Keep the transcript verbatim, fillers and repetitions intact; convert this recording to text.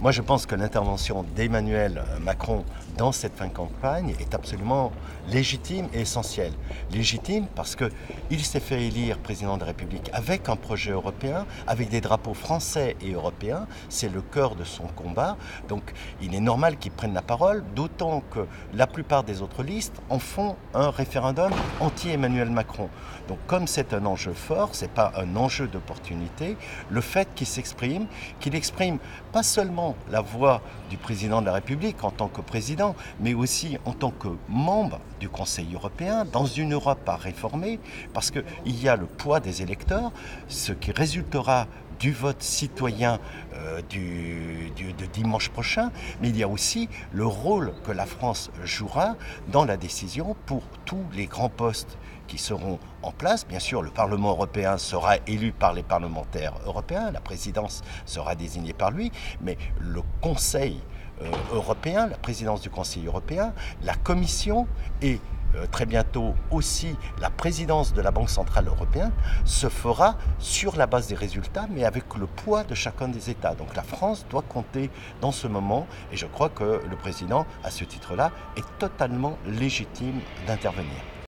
Moi, je pense que l'intervention d'Emmanuel Macron dans cette fin de campagne est absolument légitime et essentielle. Légitime parce qu'il s'est fait élire président de la République avec un projet européen, avec des drapeaux français et européens. C'est le cœur de son combat. Donc, il est normal qu'il prenne la parole, d'autant que la plupart des autres listes en font un référendum anti-Emmanuel Macron. Donc, comme c'est un enjeu fort, c'est pas un enjeu d'opportunité, le fait qu'il s'exprime, qu'il exprime pas seulement la voix du président de la République en tant que président, mais aussi en tant que membre du Conseil européen, dans une Europe à réformer, parce qu'il y a le poids des électeurs, ce qui résultera du vote citoyen euh, du, du, de dimanche prochain, mais il y a aussi le rôle que la France jouera dans la décision pour tous les grands postes qui seront en place. Bien sûr, le Parlement européen sera élu par les parlementaires européens, la présidence sera désignée par lui, mais le Conseil euh, européen, la présidence du Conseil européen, la Commission et Euh, très bientôt aussi la présidence de la Banque centrale européenne se fera sur la base des résultats, mais avec le poids de chacun des États. Donc la France doit compter dans ce moment, et je crois que le président, à ce titre-là, est totalement légitime d'intervenir.